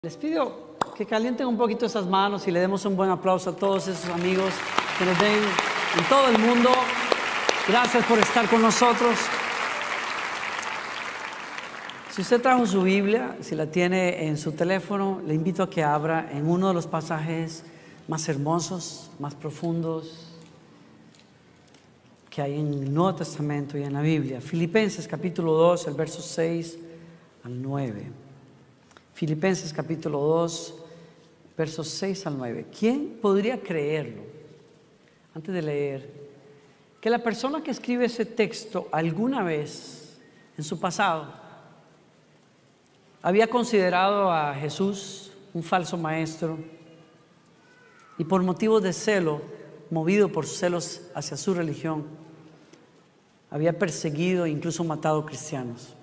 Les pido que calienten un poquito esas manos y le demos un buen aplauso a todos esos amigos que nos ven en todo el mundo. Gracias por estar con nosotros. Si usted trajo su Biblia, si la tiene en su teléfono, le invito a que abra en uno de los pasajes más hermosos, más profundos que hay en el Nuevo Testamento y en la Biblia. Filipenses capítulo 2, el verso 6 al 9. Filipenses capítulo 2, versos 6 al 9. ¿Quién podría creerlo? Antes de leer, que la persona que escribe ese texto alguna vez en su pasado había considerado a Jesús un falso maestro y por motivos de celo, movido por celos hacia su religión, había perseguido e incluso matado cristianos?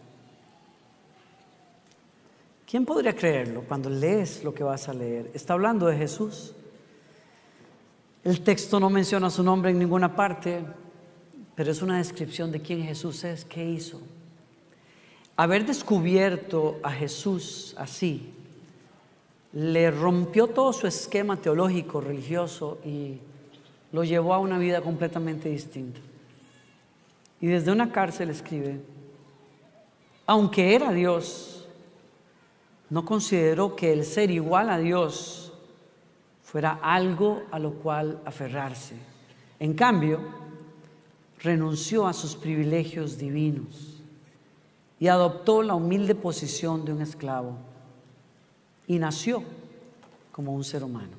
¿Quién podría creerlo cuando lees lo que vas a leer? Está hablando de Jesús. El texto no menciona su nombre en ninguna parte, pero es una descripción de quién Jesús es, qué hizo. Haber descubierto a Jesús así, le rompió todo su esquema teológico, religioso y lo llevó a una vida completamente distinta. Y desde una cárcel escribe, aunque era Dios, no consideró que el ser igual a Dios fuera algo a lo cual aferrarse. En cambio, renunció a sus privilegios divinos y adoptó la humilde posición de un esclavo y nació como un ser humano.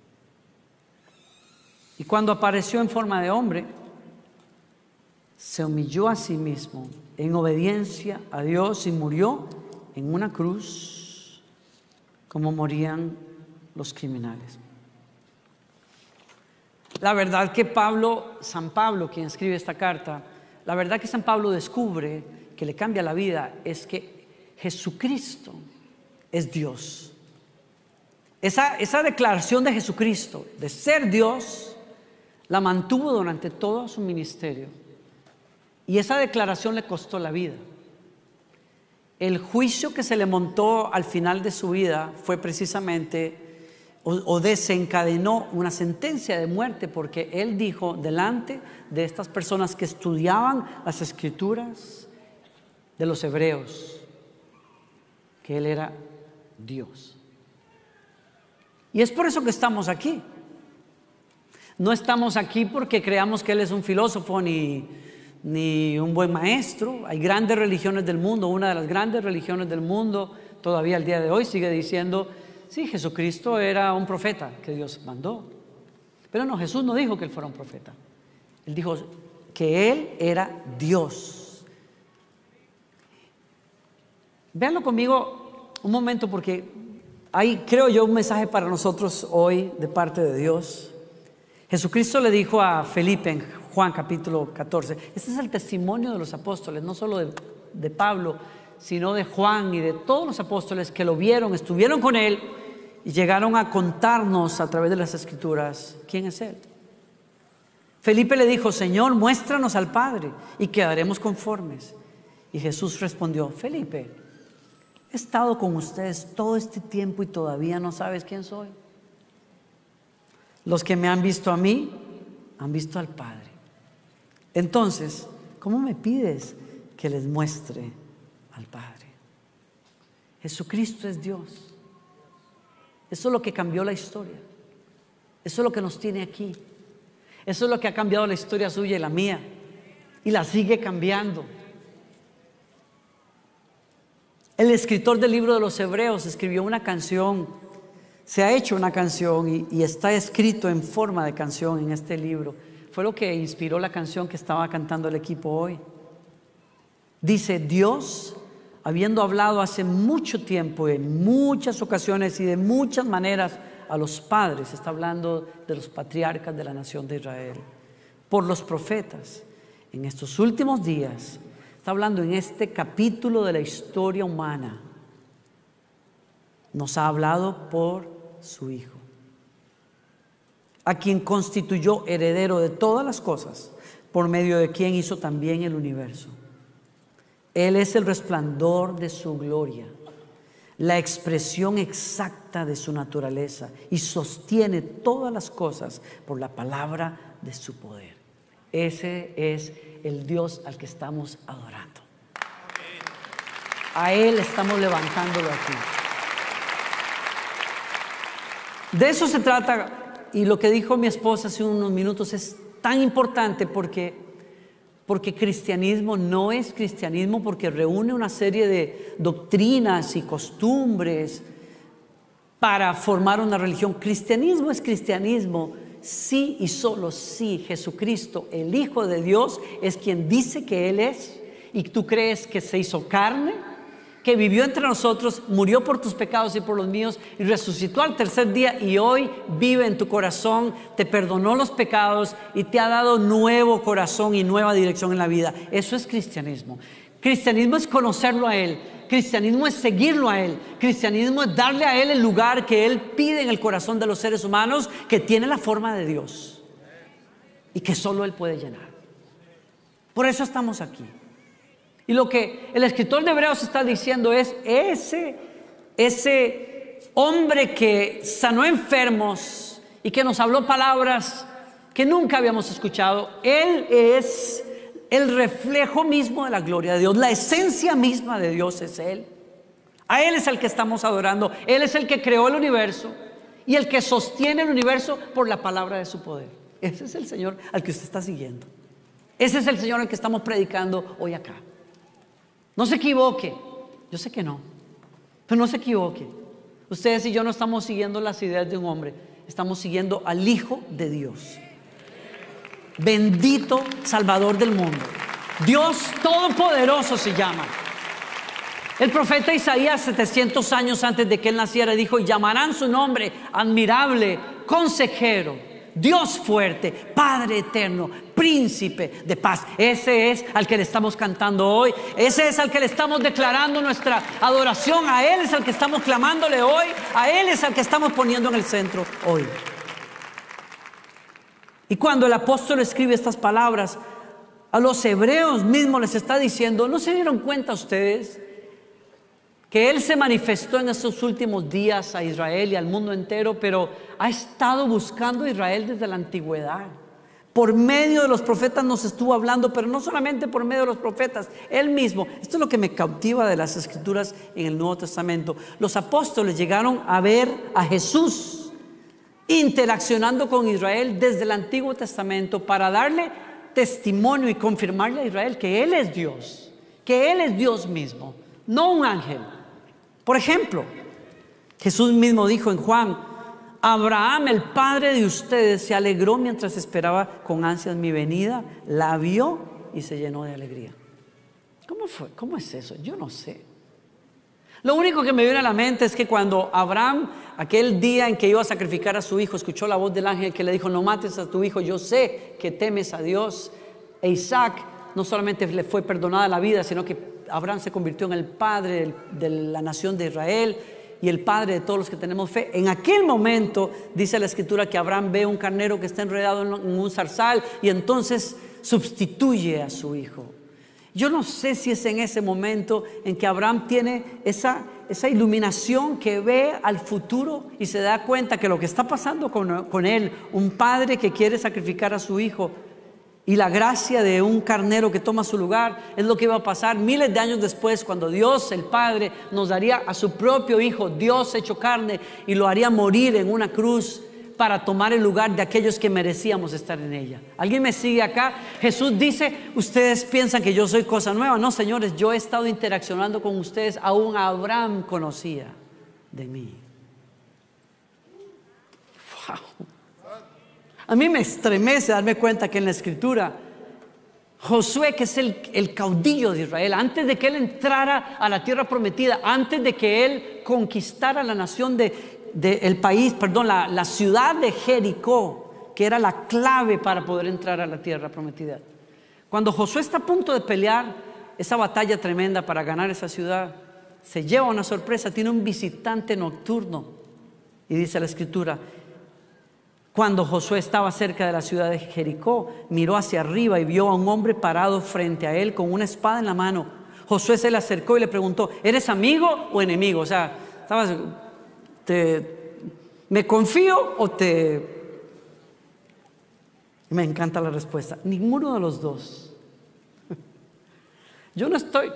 Y cuando apareció en forma de hombre, se humilló a sí mismo en obediencia a Dios y murió en una cruz como morían los criminales. La verdad que San Pablo, quien escribe esta carta, la verdad que San Pablo descubre que le cambia la vida es que Jesucristo es Dios. Esa declaración de Jesucristo, de ser Dios, la mantuvo durante todo su ministerio. Y esa declaración le costó la vida. El juicio que se le montó al final de su vida fue precisamente o desencadenó una sentencia de muerte, porque él dijo delante de estas personas que estudiaban las escrituras de los hebreos que él era Dios. Y es por eso que estamos aquí. No estamos aquí porque creamos que él es un filósofo ni un buen maestro. Hay grandes religiones del mundo. Una de las grandes religiones del mundo todavía al día de hoy sigue diciendo, sí, Jesucristo era un profeta que Dios mandó. Pero no, Jesús no dijo que él fuera un profeta. Él dijo que él era Dios. Véanlo conmigo un momento, porque hay, creo yo, un mensaje para nosotros hoy de parte de Dios. Jesucristo le dijo a Felipe en Juan capítulo 14, este es el testimonio de los apóstoles, no solo de Pablo, sino de Juan y de todos los apóstoles que lo vieron, estuvieron con él y llegaron a contarnos a través de las escrituras quién es él. Felipe le dijo, Señor, muéstranos al Padre y quedaremos conformes. Y Jesús respondió, Felipe, he estado con ustedes todo este tiempo y todavía no sabes quién soy. Los que me han visto a mí, han visto al Padre. Entonces, ¿cómo me pides que les muestre al Padre? Jesucristo es Dios. Eso es lo que cambió la historia. Eso es lo que nos tiene aquí. Eso es lo que ha cambiado la historia suya y la mía. Y la sigue cambiando. El escritor del libro de los Hebreos escribió una canción. Se ha hecho una canción y está escrito en forma de canción en este libro. Fue lo que inspiró la canción que estaba cantando el equipo hoy. Dice, Dios, habiendo hablado hace mucho tiempo, en muchas ocasiones y de muchas maneras a los padres, está hablando de los patriarcas de la nación de Israel, por los profetas, en estos últimos días, está hablando en este capítulo de la historia humana, nos ha hablado por su Hijo, a quien constituyó heredero de todas las cosas, por medio de quien hizo también el universo. Él es el resplandor de su gloria, la expresión exacta de su naturaleza y sostiene todas las cosas por la palabra de su poder. Ese es el Dios al que estamos adorando. A Él estamos levantándolo aquí. De eso se trata, y lo que dijo mi esposa hace unos minutos es tan importante porque cristianismo no es cristianismo porque reúne una serie de doctrinas y costumbres para formar una religión. Cristianismo es cristianismo sí y solo si Jesucristo, el Hijo de Dios, es quien dice que Él es, y tú crees que se hizo carne, que vivió entre nosotros, murió por tus pecados y por los míos, y resucitó al tercer día, y hoy vive en tu corazón, te perdonó los pecados y te ha dado nuevo corazón y nueva dirección en la vida. Eso es cristianismo. Cristianismo es conocerlo a Él. Cristianismo es seguirlo a Él. Cristianismo es darle a Él el lugar que Él pide en el corazón de los seres humanos, que tiene la forma de Dios y que solo Él puede llenar. Por eso estamos aquí. Y lo que el escritor de Hebreos está diciendo es: ese hombre que sanó enfermos y que nos habló palabras que nunca habíamos escuchado, Él es el reflejo mismo de la gloria de Dios. La esencia misma de Dios es Él. A Él es el que estamos adorando. Él es el que creó el universo y el que sostiene el universo por la palabra de su poder. Ese es el Señor al que usted está siguiendo. Ese es el Señor al que estamos predicando hoy acá. No se equivoque, yo sé que no, pero no se equivoque. Ustedes y yo no estamos siguiendo las ideas de un hombre, estamos siguiendo al Hijo de Dios. Bendito Salvador del mundo. Dios Todopoderoso se llama. El profeta Isaías, 700 años antes de que él naciera, dijo: y llamarán su nombre admirable, consejero, Dios fuerte, Padre eterno, príncipe de paz. Ese es al que le estamos cantando hoy. Ese es al que le estamos declarando nuestra adoración. A Él es al que estamos clamándole hoy. A Él es al que estamos poniendo en el centro hoy. Y cuando el apóstol escribe estas palabras, a los hebreos mismos les está diciendo: ¿no se dieron cuenta ustedes que Él se manifestó en estos últimos días a Israel y al mundo entero, pero ha estado buscando a Israel desde la antigüedad? Por medio de los profetas nos estuvo hablando, pero no solamente por medio de los profetas, Él mismo. Esto es lo que me cautiva de las Escrituras en el Nuevo Testamento. Los apóstoles llegaron a ver a Jesús interaccionando con Israel desde el Antiguo Testamento para darle testimonio y confirmarle a Israel que Él es Dios, que Él es Dios mismo, no un ángel. Por ejemplo, Jesús mismo dijo en Juan: Abraham, el padre de ustedes, se alegró mientras esperaba con ansias mi venida, la vio y se llenó de alegría. ¿Cómo fue? ¿Cómo es eso? Yo no sé. Lo único que me viene a la mente es que cuando Abraham, aquel día en que iba a sacrificar a su hijo, escuchó la voz del ángel que le dijo: no mates a tu hijo, yo sé que temes a Dios. E Isaac, no solamente le fue perdonada la vida, sino que Abraham se convirtió en el padre de la nación de Israel y el padre de todos los que tenemos fe. En aquel momento dice la Escritura que Abraham ve un carnero que está enredado en un zarzal y entonces sustituye a su hijo. Yo no sé si es en ese momento en que Abraham tiene esa iluminación, que ve al futuro y se da cuenta que lo que está pasando con él, un padre que quiere sacrificar a su hijo, y la gracia de un carnero que toma su lugar, es lo que iba a pasar miles de años después, cuando Dios el Padre nos daría a su propio Hijo, Dios hecho carne, y lo haría morir en una cruz para tomar el lugar de aquellos que merecíamos estar en ella. ¿Alguien me sigue acá? Jesús dice: ustedes piensan que yo soy cosa nueva. No, señores, yo he estado interaccionando con ustedes, aún Abraham conocía de mí. Wow. A mí me estremece darme cuenta que en la Escritura, Josué, que es el caudillo de Israel, antes de que él entrara a la tierra prometida, antes de que él conquistara la nación la ciudad de Jericó, que era la clave para poder entrar a la tierra prometida. Cuando Josué está a punto de pelear esa batalla tremenda para ganar esa ciudad, se lleva una sorpresa, tiene un visitante nocturno. Y dice la Escritura: cuando Josué estaba cerca de la ciudad de Jericó, miró hacia arriba y vio a un hombre parado frente a él con una espada en la mano. Josué se le acercó y le preguntó: ¿eres amigo o enemigo? O sea, ¿Me confío o te...? Me encanta la respuesta. Ninguno de los dos. Yo no estoy...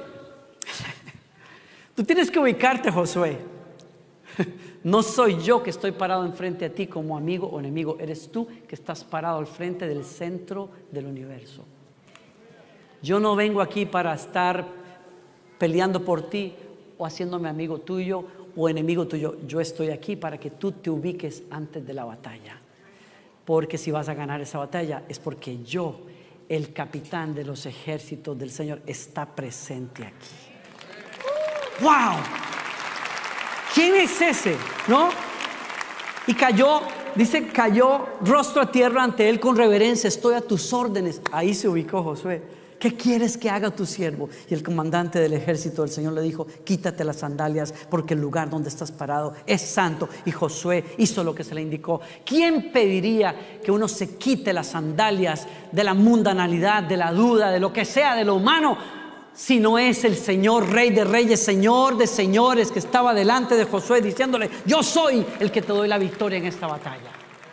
Tú tienes que ubicarte, Josué. No soy yo que estoy parado enfrente a ti como amigo o enemigo. Eres tú que estás parado al frente del centro del universo. Yo no vengo aquí para estar peleando por ti o haciéndome amigo tuyo o enemigo tuyo. Yo estoy aquí para que tú te ubiques antes de la batalla. Porque si vas a ganar esa batalla es porque yo, el capitán de los ejércitos del Señor, está presente aquí. ¡Wow! ¿Quién es ese? ¿No? Y cayó, dice, cayó rostro a tierra ante él con reverencia. Estoy a tus órdenes. Ahí se ubicó Josué. ¿Qué quieres que haga tu siervo? Y el comandante del ejército del Señor le dijo: quítate las sandalias, porque el lugar donde estás parado es santo. Y Josué hizo lo que se le indicó. ¿Quién pediría que uno se quite las sandalias de la mundanalidad, de la duda, de lo que sea, de lo humano, si no es el Señor, Rey de Reyes, Señor de Señores, que estaba delante de Josué diciéndole: yo soy el que te doy la victoria en esta batalla?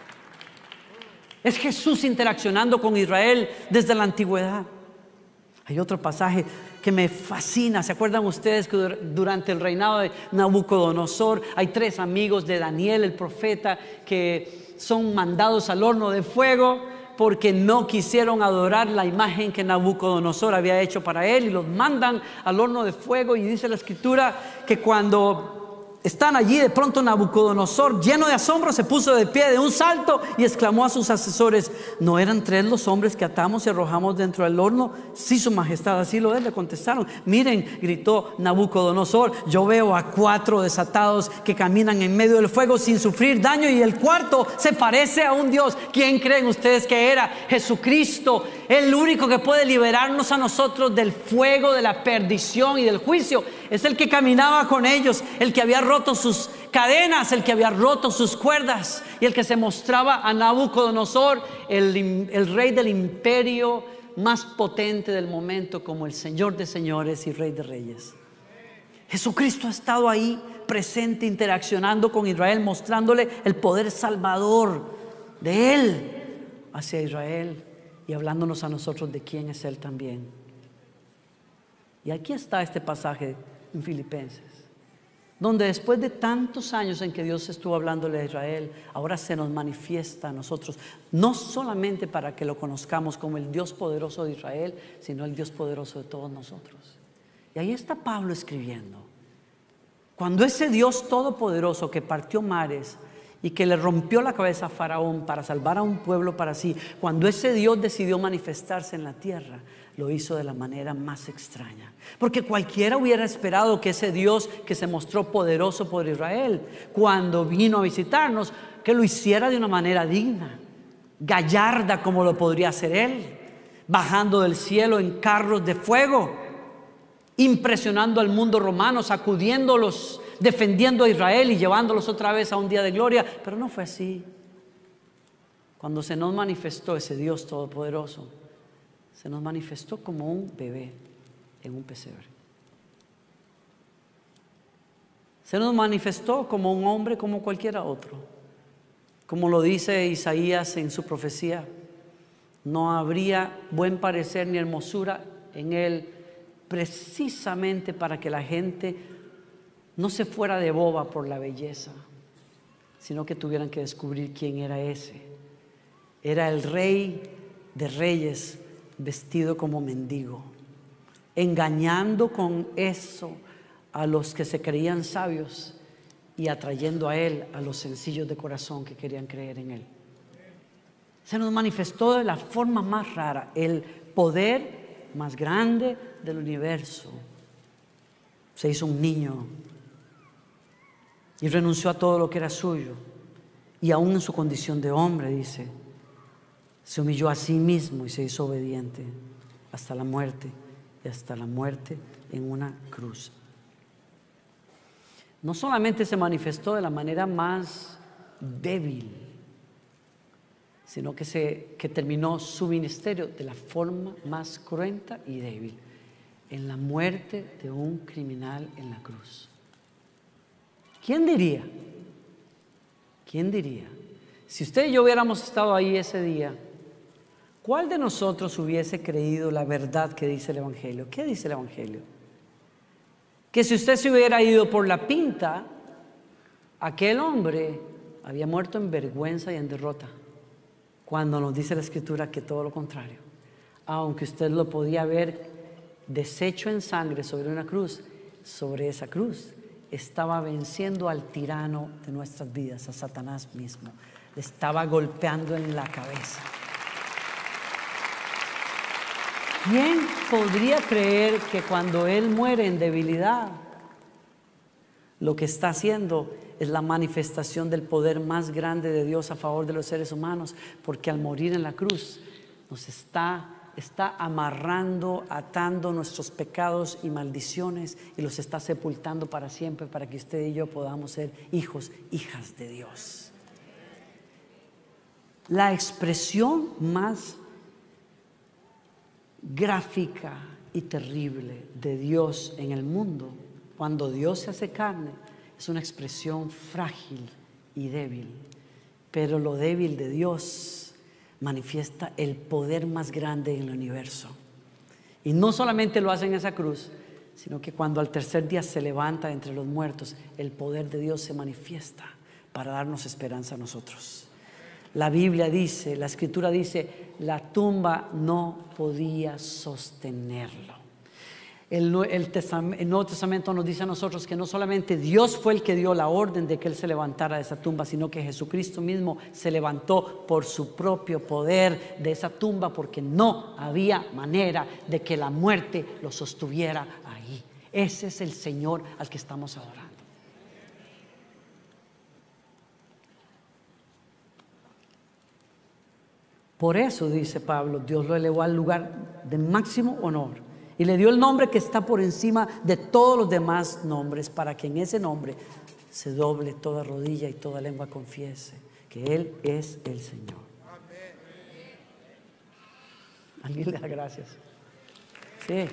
Es Jesús interaccionando con Israel desde la antigüedad. Hay otro pasaje que me fascina. ¿Se acuerdan ustedes que durante el reinado de Nabucodonosor hay 3 amigos de Daniel, el profeta, que son mandados al horno de fuego porque no quisieron adorar la imagen que Nabucodonosor había hecho para él, y los mandan al horno de fuego? Y dice la escritura que cuando están allí, de pronto Nabucodonosor, lleno de asombro, se puso de pie de un salto y exclamó a sus asesores: ¿no eran 3 los hombres que atamos y arrojamos dentro del horno? Sí, su majestad, así lo es, le contestaron. Miren, gritó Nabucodonosor, yo veo a 4 desatados que caminan en medio del fuego sin sufrir daño, y el cuarto se parece a un Dios. ¿Quién creen ustedes que era? Jesucristo, el único que puede liberarnos a nosotros del fuego, de la perdición y del juicio. Es el que caminaba con ellos, el que había roto sus cadenas, el que había roto sus cuerdas, y el que se mostraba a Nabucodonosor, el rey del imperio más potente del momento, como el Señor de señores y Rey de reyes. Jesucristo ha estado ahí presente, interaccionando con Israel, mostrándole el poder salvador de Él hacia Israel y hablándonos a nosotros de quién es Él también. Y aquí está este pasaje en Filipenses, donde después de tantos años en que Dios estuvo hablándole a Israel, ahora se nos manifiesta a nosotros, no solamente para que lo conozcamos como el Dios poderoso de Israel, sino el Dios poderoso de todos nosotros. Y ahí está Pablo escribiendo. Cuando ese Dios todopoderoso que partió mares y que le rompió la cabeza a Faraón para salvar a un pueblo para sí, cuando ese Dios decidió manifestarse en la tierra, lo hizo de la manera más extraña. Porque cualquiera hubiera esperado que ese Dios que se mostró poderoso por Israel, cuando vino a visitarnos, que lo hiciera de una manera digna, gallarda, como lo podría hacer Él, bajando del cielo en carros de fuego, impresionando al mundo romano, sacudiéndolos, defendiendo a Israel y llevándolos otra vez a un día de gloria. Pero no fue así. Cuando se nos manifestó ese Dios todopoderoso, se nos manifestó como un bebé en un pesebre. Se nos manifestó como un hombre, como cualquiera otro. Como lo dice Isaías en su profecía: no habría buen parecer ni hermosura en él, precisamente para que la gente no se fuera de boba por la belleza, sino que tuvieran que descubrir quién era ese. Era el Rey de Reyes vestido como mendigo, engañando con eso a los que se creían sabios y atrayendo a Él a los sencillos de corazón que querían creer en Él. Se nos manifestó de la forma más rara, el poder más grande del universo. Se hizo un niño y renunció a todo lo que era suyo, y aún en su condición de hombre, dice, se humilló a sí mismo y se hizo obediente hasta la muerte, y hasta la muerte en una cruz. No solamente se manifestó de la manera más débil, sino que terminó su ministerio de la forma más cruenta y débil, en la muerte de un criminal en la cruz. ¿Quién diría? ¿Quién diría? Si usted y yo hubiéramos estado ahí ese día, ¿cuál de nosotros hubiese creído la verdad que dice el Evangelio? ¿Qué dice el Evangelio? Que si usted se hubiera ido por la pinta, aquel hombre había muerto en vergüenza y en derrota, cuando nos dice la Escritura que todo lo contrario. Aunque usted lo podía ver deshecho en sangre sobre una cruz, sobre esa cruz estaba venciendo al tirano de nuestras vidas, a Satanás mismo. Le estaba golpeando en la cabeza. ¿Quién podría creer que cuando Él muere en debilidad, lo que está haciendo es la manifestación del poder más grande de Dios a favor de los seres humanos? Porque al morir en la cruz nos está amarrando, atando nuestros pecados y maldiciones, y los está sepultando para siempre, para que usted y yo podamos ser hijos, hijas de Dios. La expresión más gráfica y terrible de Dios en el mundo, cuando Dios se hace carne, es una expresión frágil y débil, pero lo débil de Dios manifiesta el poder más grande en el universo. Y no solamente lo hace en esa cruz, sino que cuando al tercer día se levanta entre los muertos, el poder de Dios se manifiesta para darnos esperanza a nosotros. La Biblia dice, la Escritura dice, la tumba no podía sostenerlo. El Nuevo Testamento nos dice a nosotros que no solamente Dios fue el que dio la orden de que Él se levantara de esa tumba, sino que Jesucristo mismo se levantó por su propio poder de esa tumba, porque no había manera de que la muerte lo sostuviera ahí. Ese es el Señor al que estamos adorando. Por eso, dice Pablo, Dios lo elevó al lugar de máximo honor y le dio el nombre que está por encima de todos los demás nombres, para que en ese nombre se doble toda rodilla y toda lengua confiese que Él es el Señor. ¿Alguien le da gracias? Sí.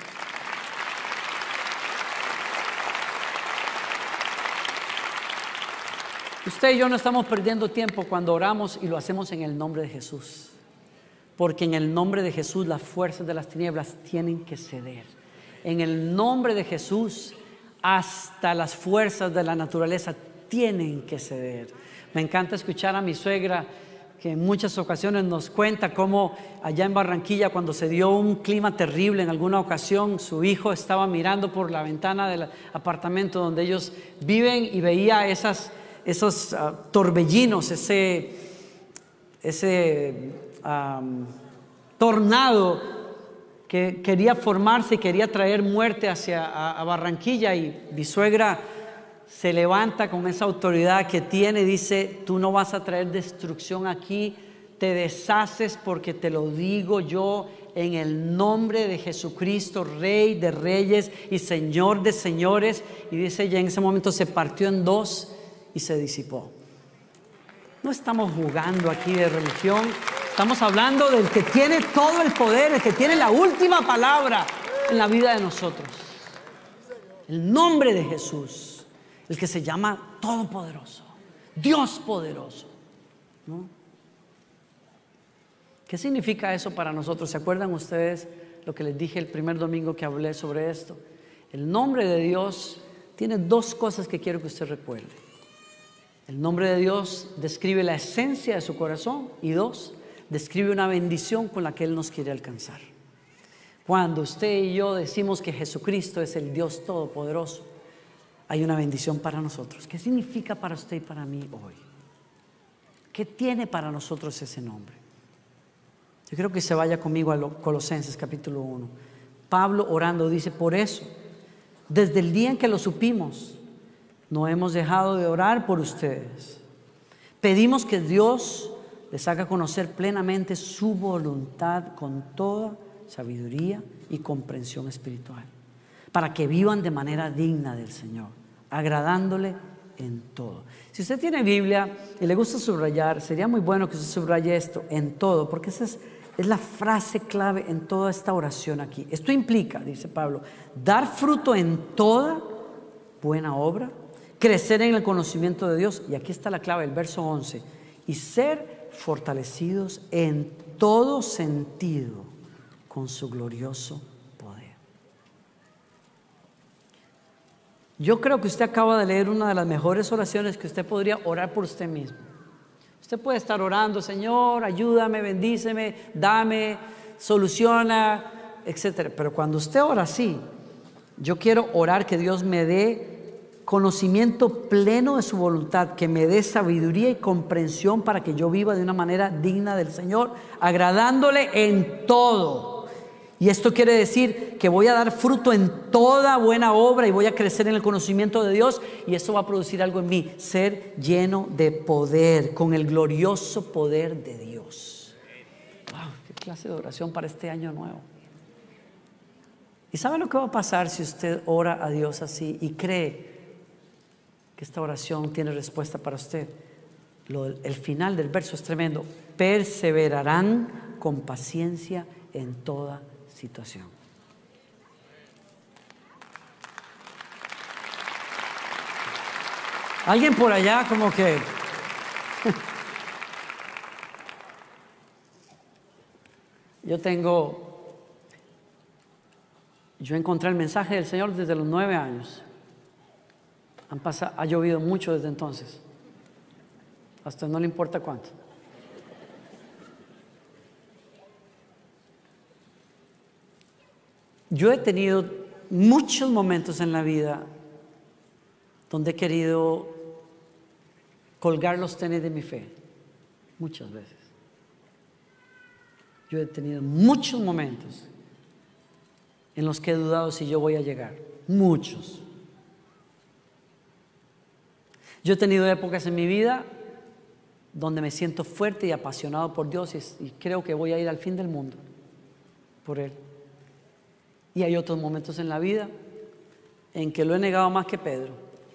Usted y yo no estamos perdiendo tiempo cuando oramos, y lo hacemos en el nombre de Jesús. Porque en el nombre de Jesús las fuerzas de las tinieblas tienen que ceder. En el nombre de Jesús hasta las fuerzas de la naturaleza tienen que ceder. Me encanta escuchar a mi suegra, que en muchas ocasiones nos cuenta cómo allá en Barranquilla, cuando se dio un clima terrible en alguna ocasión, su hijo estaba mirando por la ventana del apartamento donde ellos viven y veía esos torbellinos, ese tornado que quería formarse y quería traer muerte a Barranquilla. Y mi suegra se levanta con esa autoridad que tiene y dice: tú no vas a traer destrucción aquí, te deshaces, porque te lo digo yo en el nombre de Jesucristo, Rey de reyes y Señor de señores. Y dice ella, en ese momento se partió en dos y se disipó. No estamos jugando aquí de religión, estamos hablando del que tiene todo el poder, el que tiene la última palabra en la vida de nosotros. El nombre de Jesús, el que se llama Todopoderoso, Dios poderoso, ¿no? ¿Qué significa eso para nosotros? ¿Se acuerdan ustedes lo que les dije el primer domingo que hablé sobre esto? El nombre de Dios tiene dos cosas que quiero que usted recuerde. El nombre de Dios describe la esencia de su corazón, y dos, describe una bendición con la que Él nos quiere alcanzar. Cuando usted y yo decimos que Jesucristo es el Dios Todopoderoso, hay una bendición para nosotros. ¿Qué significa para usted y para mí hoy? ¿Qué tiene para nosotros ese nombre? Yo creo que se vaya conmigo a Colosenses capítulo 1. Pablo, orando, dice: por eso, desde el día en que lo supimos, no hemos dejado de orar por ustedes. Pedimos que Dios les haga conocer plenamente su voluntad con toda sabiduría y comprensión espiritual, para que vivan de manera digna del Señor, agradándole en todo. Si usted tiene Biblia y le gusta subrayar, sería muy bueno que usted subraye esto: en todo, porque esa es la frase clave en toda esta oración aquí. Esto implica, dice Pablo, dar fruto en toda buena obra crecer en el conocimiento de Dios. Y aquí está la clave, el verso 11. Y ser fortalecidos en todo sentido con su glorioso poder. Yo creo que usted acaba de leer una de las mejores oraciones que usted podría orar por usted mismo. Usted puede estar orando: Señor, ayúdame, bendíceme, dame, soluciona, etc. Pero cuando usted ora así, yo quiero orar que Dios me dé conocimiento pleno de su voluntad, que me dé sabiduría y comprensión para que yo viva de una manera digna del Señor, agradándole en todo. Y esto quiere decir que voy a dar fruto en toda buena obra y voy a crecer en el conocimiento de Dios, y esto va a producir algo en mí: ser lleno de poder, con el glorioso poder de Dios. ¡Wow! ¡Qué clase de oración para este año nuevo! ¿Y sabe lo que va a pasar si usted ora a Dios así y cree que esta oración tiene respuesta para usted? El final del verso es tremendo: perseverarán con paciencia en toda situación. Alguien por allá como que yo encontré el mensaje del Señor desde los 9 años. Ha llovido mucho desde entonces. A usted no le importa cuánto. Yo he tenido muchos momentos en la vida donde he querido colgar los tenis de mi fe. Muchas veces. Yo he tenido muchos momentos en los que he dudado si yo voy a llegar. Muchos. Yo he tenido épocas en mi vida donde me siento fuerte y apasionado por Dios y creo que voy a ir al fin del mundo por Él. Y hay otros momentos en la vida en que lo he negado más que Pedro.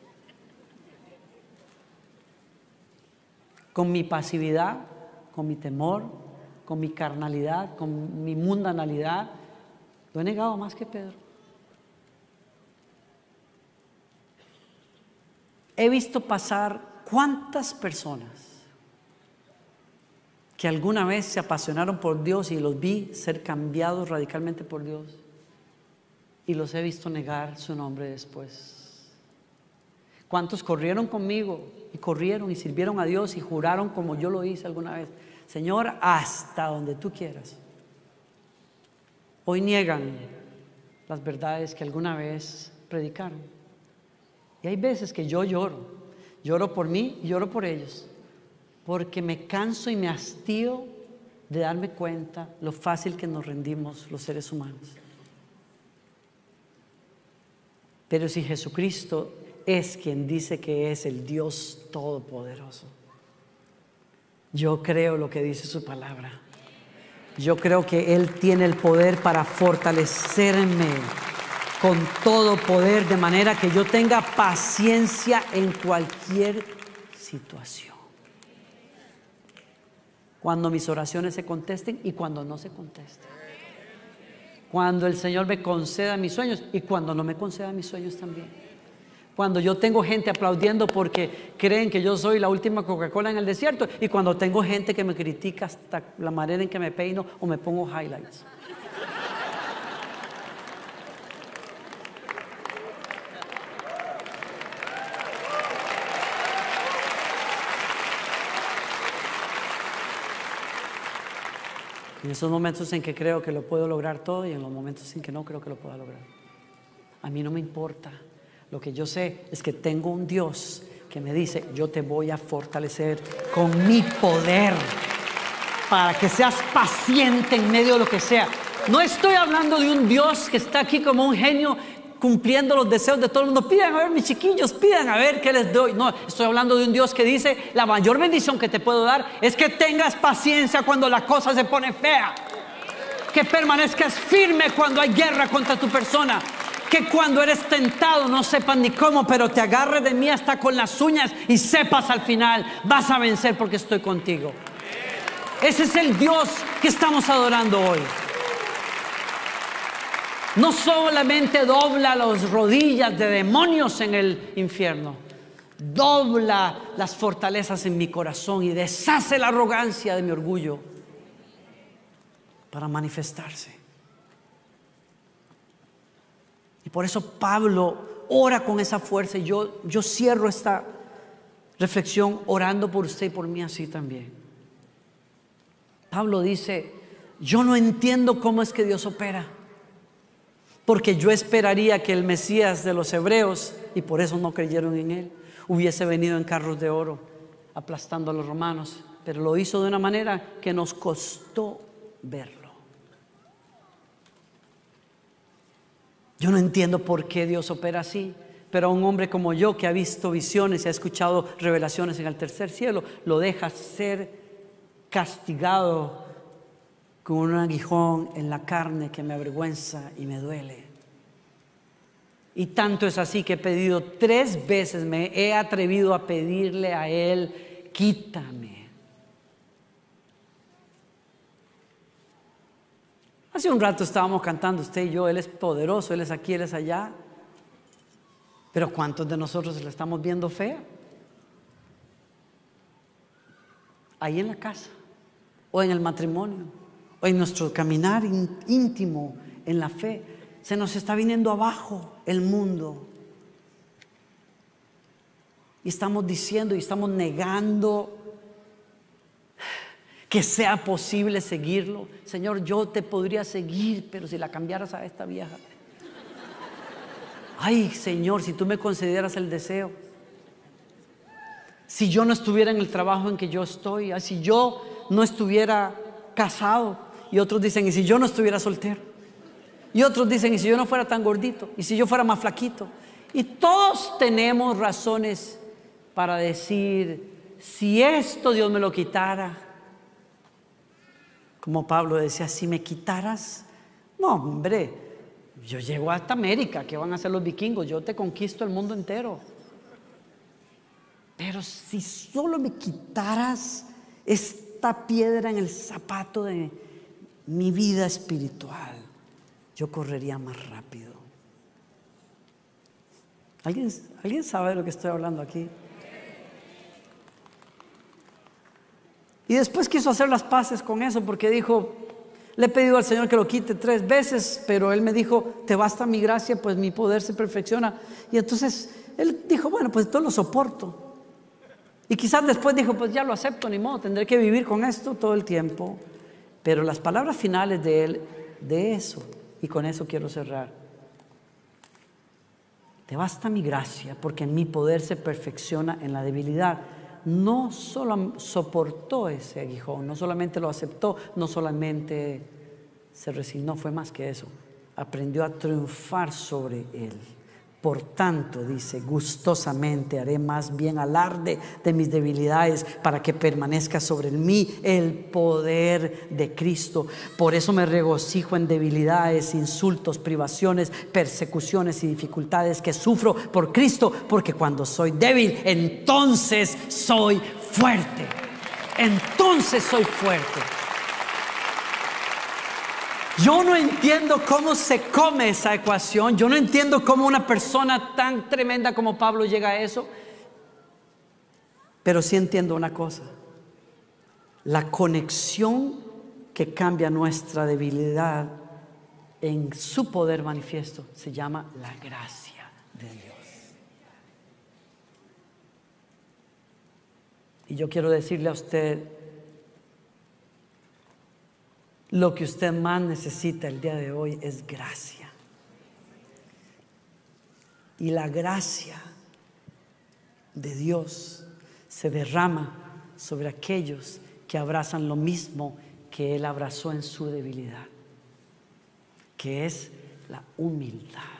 Con mi pasividad, con mi temor, con mi carnalidad, con mi mundanalidad, lo he negado más que Pedro. He visto pasar cuántas personas que alguna vez se apasionaron por Dios y los vi ser cambiados radicalmente por Dios, y los he visto negar su nombre después. ¿Cuántos corrieron conmigo y corrieron y sirvieron a Dios y juraron como yo lo hice alguna vez? Señor, hasta donde tú quieras. Hoy niegan las verdades que alguna vez predicaron. Y hay veces que yo lloro por mí y lloro por ellos, porque me canso y me hastío de darme cuenta lo fácil que nos rendimos los seres humanos. Pero si Jesucristo es quien dice que es el Dios Todopoderoso, yo creo lo que dice su palabra. Yo creo que Él tiene el poder para fortalecerme con todo poder, de manera que yo tenga paciencia en cualquier situación. Cuando mis oraciones se contesten y cuando no se contesten. Cuando el Señor me conceda mis sueños y cuando no me conceda mis sueños también. Cuando yo tengo gente aplaudiendo porque creen que yo soy la última Coca-Cola en el desierto, y cuando tengo gente que me critica hasta la manera en que me peino o me pongo highlights. En esos momentos en que creo que lo puedo lograr todo y en los momentos en que no creo que lo pueda lograr. A mí no me importa. Lo que yo sé es que tengo un Dios que me dice: yo te voy a fortalecer con mi poder para que seas paciente en medio de lo que sea. No estoy hablando de un Dios que está aquí como un genio cumpliendo los deseos de todo el mundo. Pidan a ver, mis chiquillos, pidan a ver qué les doy. No, estoy hablando de un Dios que dice: la mayor bendición que te puedo dar es que tengas paciencia cuando la cosa se pone fea, que permanezcas firme cuando hay guerra contra tu persona, que cuando eres tentado no sepas ni cómo, pero te agarres de mí hasta con las uñas y sepas al final vas a vencer porque estoy contigo. Ese es el Dios que estamos adorando hoy. No solamente dobla las rodillas de demonios en el infierno, dobla las fortalezas en mi corazón y deshace la arrogancia de mi orgullo para manifestarse. Y por eso Pablo ora con esa fuerza. Y yo cierro esta reflexión orando por usted y por mí así también. Pablo dice: yo no entiendo cómo es que Dios opera, porque yo esperaría que el Mesías de los hebreos, y por eso no creyeron en él, hubiese venido en carros de oro aplastando a los romanos, pero lo hizo de una manera que nos costó verlo. Yo no entiendo por qué Dios opera así, pero a un hombre como yo, que ha visto visiones y ha escuchado revelaciones en el tercer cielo, lo deja ser castigado con un aguijón en la carne que me avergüenza y me duele. Y tanto es así que he pedido 3 veces, me he atrevido a pedirle a Él: quítame. Hace un rato estábamos cantando usted y yo: Él es poderoso, Él es aquí, Él es allá. Pero ¿cuántos de nosotros le estamos viendo fea? Ahí en la casa, o en el matrimonio, o en nuestro caminar íntimo en la fe. Se nos está viniendo abajo el mundo. Y estamos diciendo y estamos negando que sea posible seguirlo. Señor, yo te podría seguir, pero si la cambiaras a esta vieja. Ay, Señor, si tú me concedieras el deseo. Si yo no estuviera en el trabajo en que yo estoy, si yo no estuviera casado. Y otros dicen: y si yo no estuviera soltero. Y otros dicen: y si yo no fuera tan gordito, y si yo fuera más flaquito. Y todos tenemos razones para decir: si esto Dios me lo quitara. Como Pablo decía: si me quitaras, no, hombre, yo llego hasta América. ¿Qué van a hacer los vikingos? Yo te conquisto el mundo entero. Pero si solo me quitaras esta piedra en el zapato de mi vida espiritual, yo correría más rápido. ¿Alguien sabe de lo que estoy hablando aquí? Y después quiso hacer las paces con eso, porque dijo: le he pedido al Señor que lo quite 3 veces, pero Él me dijo: te basta mi gracia, pues mi poder se perfecciona. Y entonces Él dijo: bueno, pues entonces lo soporto. Y quizás después dijo: pues ya lo acepto, ni modo, tendré que vivir con esto todo el tiempo. Pero las palabras finales de Él, de eso, y con eso quiero cerrar: te basta mi gracia, porque mi poder se perfecciona en la debilidad. No solo soportó ese aguijón, no solamente lo aceptó, no solamente se resignó, fue más que eso. Aprendió a triunfar sobre él. Por tanto, dice, gustosamente haré más bien alarde de mis debilidades, para que permanezca sobre mí el poder de Cristo. Por eso me regocijo en debilidades, insultos, privaciones, persecuciones y dificultades que sufro por Cristo, porque cuando soy débil, entonces soy fuerte. Entonces soy fuerte. Yo no entiendo cómo se come esa ecuación. Yo no entiendo cómo una persona tan tremenda como Pablo llega a eso. Pero sí entiendo una cosa: la conexión que cambia nuestra debilidad en su poder manifiesto se llama la gracia de Dios. Y yo quiero decirle a usted: lo que usted más necesita el día de hoy es gracia. Y la gracia de Dios se derrama sobre aquellos que abrazan lo mismo que Él abrazó en su debilidad, que es la humildad.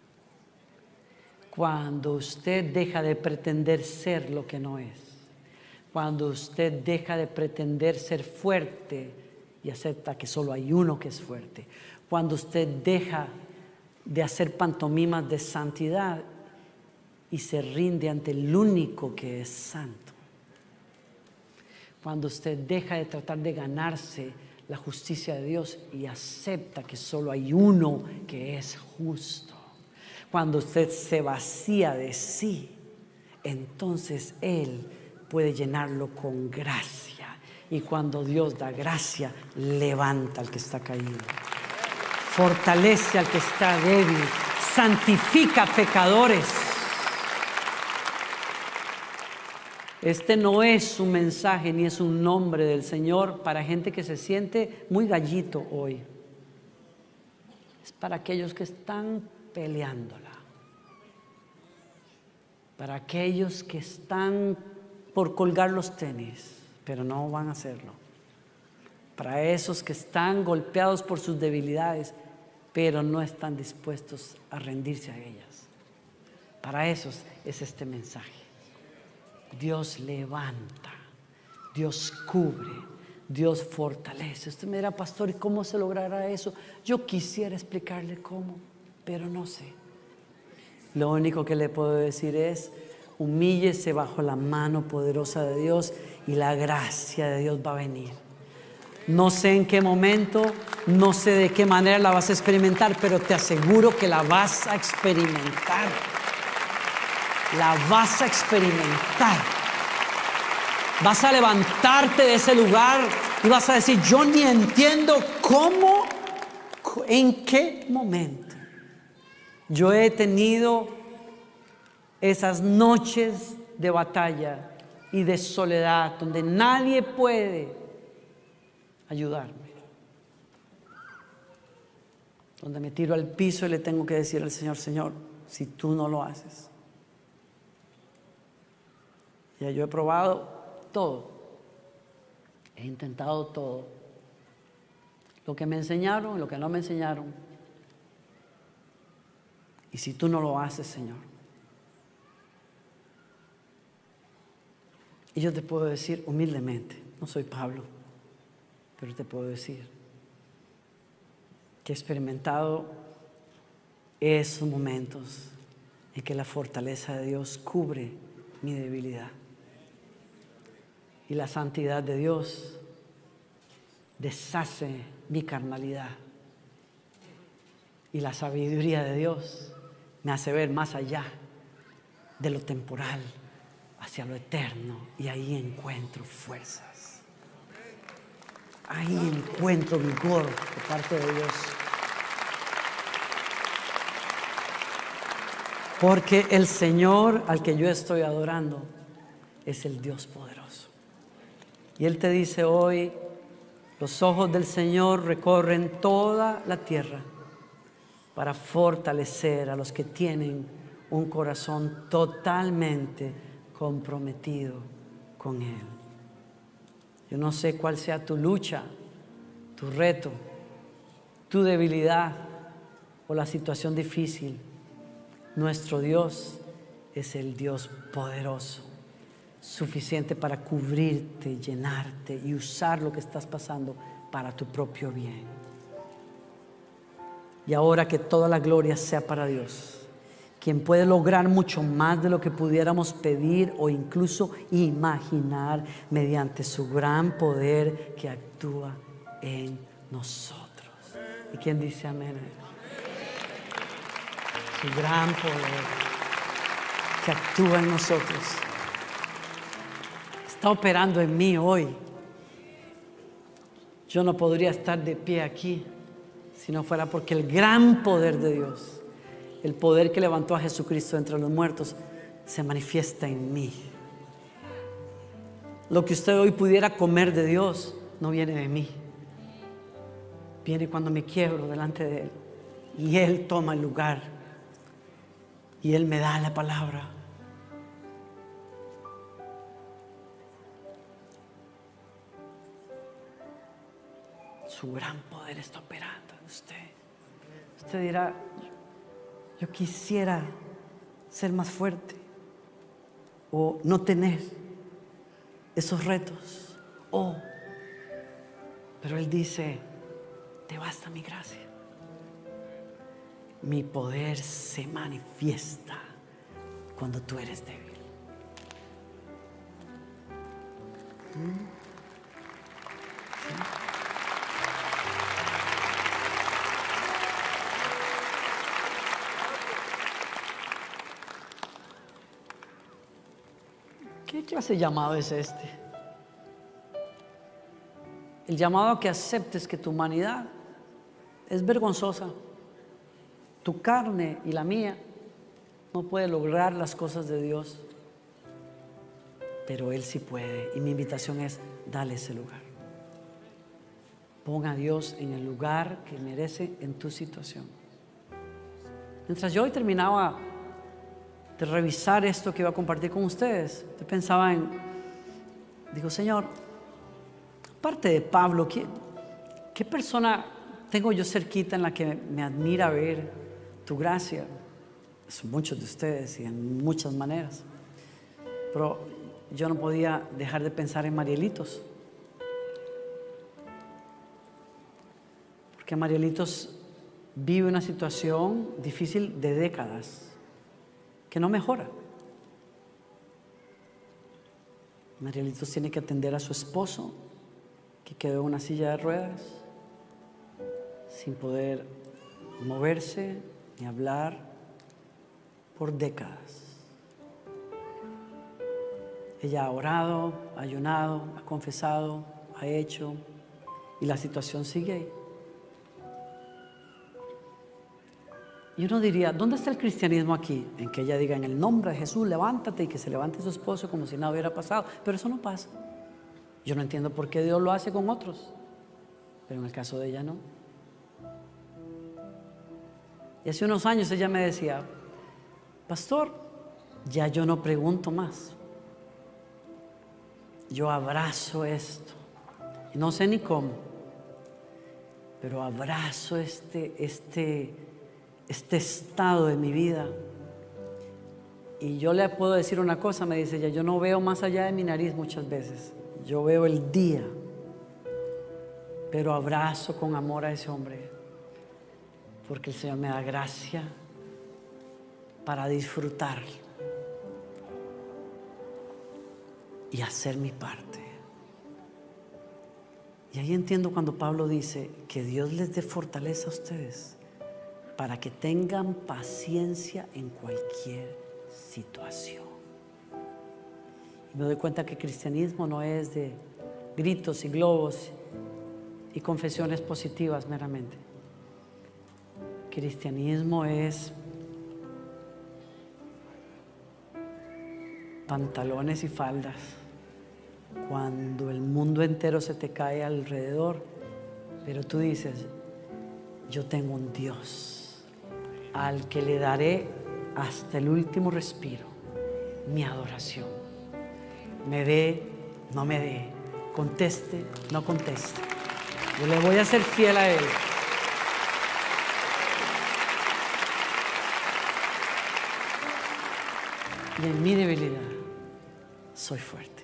Cuando usted deja de pretender ser lo que no es, cuando usted deja de pretender ser fuerte y acepta que solo hay uno que es fuerte, cuando usted deja de hacer pantomimas de santidad y se rinde ante el único que es santo, cuando usted deja de tratar de ganarse la justicia de Dios y acepta que solo hay uno que es justo, cuando usted se vacía de sí, entonces Él puede llenarlo con gracia. Y cuando Dios da gracia, levanta al que está caído, fortalece al que está débil, santifica pecadores. Este no es un mensaje ni es un nombre del Señor para gente que se siente muy gallito hoy. Es para aquellos que están peleándola, para aquellos que están por colgar los tenis, pero no van a hacerlo. Para esos que están golpeados por sus debilidades, pero no están dispuestos a rendirse a ellas. Para esos es este mensaje. Dios levanta, Dios cubre, Dios fortalece. Usted me dirá, pastor, ¿y cómo se logrará eso? Yo quisiera explicarle cómo, pero no sé. Lo único que le puedo decir es: humíllese bajo la mano poderosa de Dios y la gracia de Dios va a venir. No sé en qué momento, no sé de qué manera la vas a experimentar, pero te aseguro que la vas a experimentar. La vas a experimentar. Vas a levantarte de ese lugar y vas a decir: yo ni entiendo cómo, en qué momento. Yo he tenido esas noches de batalla y de soledad donde nadie puede ayudarme, donde me tiro al piso y le tengo que decir al Señor: Señor, si tú no lo haces. Ya yo he probado todo, he intentado todo, lo que me enseñaron y lo que no me enseñaron, y si tú no lo haces, Señor. Y yo te puedo decir humildemente, no soy Pablo, pero te puedo decir que he experimentado esos momentos en que la fortaleza de Dios cubre mi debilidad. Y la santidad de Dios deshace mi carnalidad. Y la sabiduría de Dios me hace ver más allá de lo temporal hacia lo eterno. Y ahí encuentro fuerzas. Ahí encuentro vigor de parte de Dios. Porque el Señor al que yo estoy adorando es el Dios poderoso. Y Él te dice hoy: los ojos del Señor recorren toda la tierra para fortalecer a los que tienen un corazón totalmente comprometido con Él. Yo no sé cuál sea tu lucha, tu reto, tu debilidad o la situación difícil. Nuestro Dios es el Dios poderoso, suficiente para cubrirte, llenarte y usar lo que estás pasando para tu propio bien. Y ahora que toda la gloria sea para Dios, quien puede lograr mucho más de lo que pudiéramos pedir o incluso imaginar mediante su gran poder que actúa en nosotros. ¿Y quién dice amén? Su gran poder que actúa en nosotros está operando en mí hoy. Yo no podría estar de pie aquí si no fuera porque el gran poder de Dios, el poder que levantó a Jesucristo entre los muertos, se manifiesta en mí. Lo que usted hoy pudiera comer de Dios no viene de mí, viene cuando me quiebro delante de Él y Él toma el lugar y Él me da la palabra. Su gran poder está operando en usted. Usted dirá: yo quisiera ser más fuerte o no tener esos retos. Pero Él dice: te basta mi gracia. Mi poder se manifiesta cuando tú eres débil. ¿Sí? ¿Qué clase de llamado es este? El llamado a que aceptes que tu humanidad es vergonzosa. Tu carne y la mía no puede lograr las cosas de Dios, pero Él sí puede. Y mi invitación es: dale ese lugar. Pon a Dios en el lugar que merece en tu situación. Mientras yo hoy terminaba de revisar esto que iba a compartir con ustedes, yo pensaba digo, Señor, aparte de Pablo, ¿qué persona tengo yo cerquita en la que me admira ver tu gracia? Son muchos de ustedes y en muchas maneras, pero yo no podía dejar de pensar en Marielitos, porque Marielitos vive una situación difícil de décadas que no mejora. Marielitos tiene que atender a su esposo, que quedó en una silla de ruedas, sin poder moverse ni hablar por décadas. Ella ha orado, ha ayunado, ha confesado, ha hecho, y la situación sigue ahí. Y uno diría, ¿dónde está el cristianismo aquí? En que ella diga, en el nombre de Jesús, levántate, y que se levante su esposo como si nada hubiera pasado. Pero eso no pasa. Yo no entiendo por qué Dios lo hace con otros, pero en el caso de ella no. Y hace unos años ella me decía, pastor, ya yo no pregunto más. Yo abrazo esto. Y no sé ni cómo, pero abrazo este estado de mi vida. Y yo le puedo decir una cosa, me dice ella, yo no veo más allá de mi nariz muchas veces. Yo veo el día, pero abrazo con amor a ese hombre, porque el Señor me da gracia para disfrutar y hacer mi parte. Y ahí entiendo cuando Pablo dice que Dios les dé fortaleza a ustedes para que tengan paciencia en cualquier situación. Y me doy cuenta que el cristianismo no es de gritos y globos y confesiones positivas meramente. Cristianismo es pantalones y faldas. Cuando el mundo entero se te cae alrededor, pero tú dices, yo tengo un Dios al que le daré hasta el último respiro mi adoración. Me dé, no me dé, conteste, no conteste. Yo le voy a ser fiel a Él. Y en mi debilidad soy fuerte.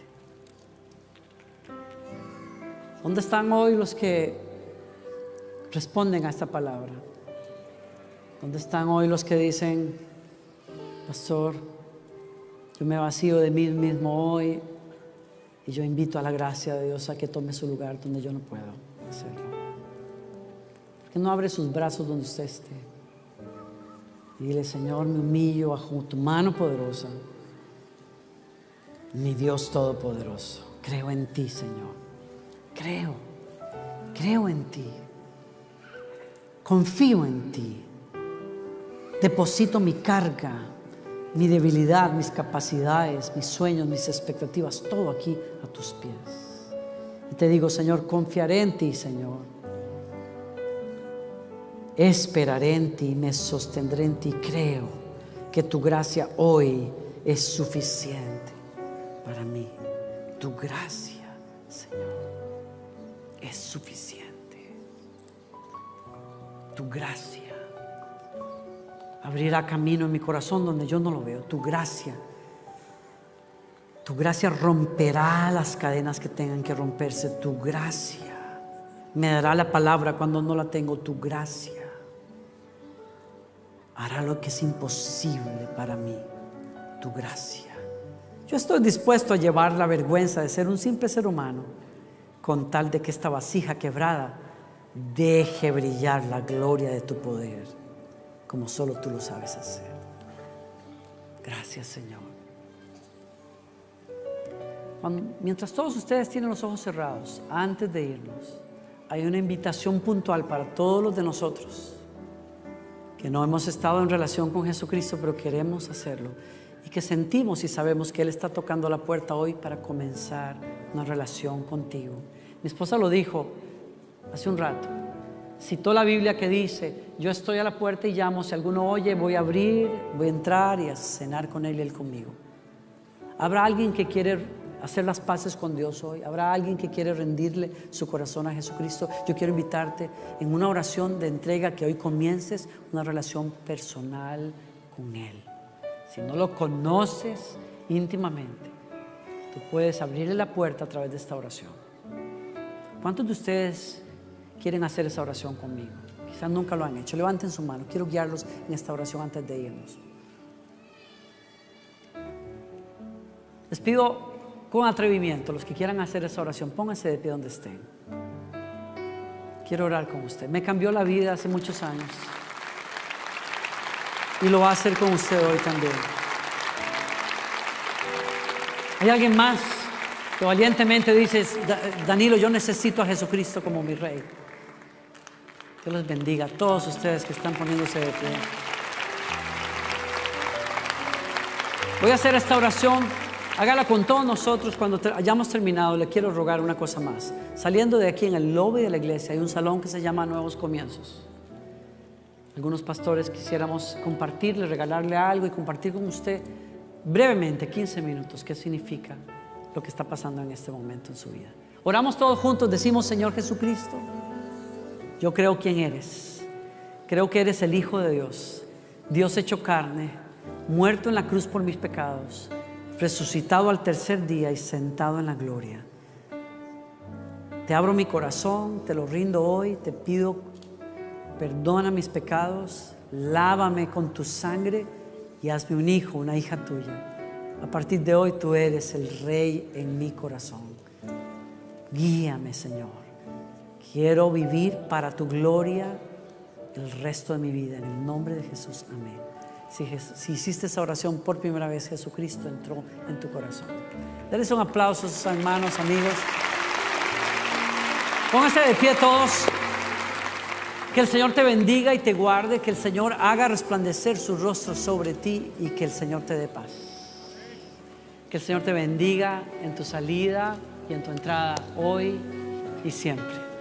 ¿Dónde están hoy los que responden a esta palabra? ¿Dónde están hoy los que dicen, pastor, yo me vacío de mí mismo hoy y yo invito a la gracia de Dios a que tome su lugar donde yo no puedo hacerlo? ¿Por qué no abre sus brazos donde usted esté? Y dile, Señor, me humillo bajo tu mano poderosa. Mi Dios todopoderoso, creo en ti, Señor. Creo en ti. Confío en ti. Deposito mi carga, mi debilidad, mis capacidades, mis sueños, mis expectativas, todo aquí a tus pies. Y te digo, Señor, confiaré en ti, Señor. Esperaré en ti, me sostendré en ti. Creo que tu gracia hoy es suficiente para mí. Tu gracia, Señor, es suficiente. Tu gracia abrirá camino en mi corazón donde yo no lo veo. Tu gracia romperá las cadenas que tengan que romperse. Tu gracia me dará la palabra cuando no la tengo. Tu gracia hará lo que es imposible para mí. Tu gracia. Yo estoy dispuesto a llevar la vergüenza de ser un simple ser humano con tal de que esta vasija quebrada deje brillar la gloria de tu poder como solo tú lo sabes hacer. Gracias, Señor. Mientras todos ustedes tienen los ojos cerrados, antes de irnos, hay una invitación puntual para todos los de nosotros que no hemos estado en relación con Jesucristo, pero queremos hacerlo, y que sentimos y sabemos que Él está tocando la puerta hoy para comenzar una relación contigo. Mi esposa lo dijo hace un rato, citó la Biblia que dice: yo estoy a la puerta y llamo, si alguno oye, voy a abrir, voy a entrar y a cenar con Él y Él conmigo. ¿Habrá alguien que quiere hacer las paces con Dios hoy? ¿Habrá alguien que quiere rendirle su corazón a Jesucristo? Yo quiero invitarte en una oración de entrega, que hoy comiences una relación personal con Él. Si no lo conoces íntimamente, tú puedes abrirle la puerta a través de esta oración. ¿Cuántos de ustedes quieren hacer esa oración conmigo? Quizás nunca lo han hecho. Levanten su mano, quiero guiarlos en esta oración antes de irnos. Les pido con atrevimiento, los que quieran hacer esa oración, pónganse de pie donde estén. Quiero orar con usted. Me cambió la vida hace muchos años y lo va a hacer con usted hoy también. ¿Hay alguien más que valientemente dice: Danilo, yo necesito a Jesucristo como mi Rey? Dios les bendiga a todos ustedes que están poniéndose de pie. Voy a hacer esta oración. Hágala con todos nosotros. Cuando hayamos terminado, le quiero rogar una cosa más. Saliendo de aquí, en el lobby de la iglesia hay un salón que se llama Nuevos Comienzos. Algunos pastores quisiéramos compartirle, regalarle algo y compartir con usted brevemente, 15 minutos, qué significa lo que está pasando en este momento en su vida. Oramos todos juntos, decimos: Señor Jesucristo, yo creo quién eres. Creo que eres el Hijo de Dios, Dios hecho carne, muerto en la cruz por mis pecados, resucitado al tercer día y sentado en la gloria. Te abro mi corazón, te lo rindo hoy, te pido perdona mis pecados, lávame con tu sangre y hazme un hijo, una hija tuya. A partir de hoy tú eres el Rey en mi corazón. Guíame, Señor. Quiero vivir para tu gloria el resto de mi vida. En el nombre de Jesús, amén. Si hiciste esa oración por primera vez, Jesucristo entró en tu corazón. Denles un aplauso a sus hermanos, amigos. Pónganse de pie todos. Que el Señor te bendiga y te guarde. Que el Señor haga resplandecer su rostro sobre ti y que el Señor te dé paz. Que el Señor te bendiga en tu salida y en tu entrada hoy y siempre.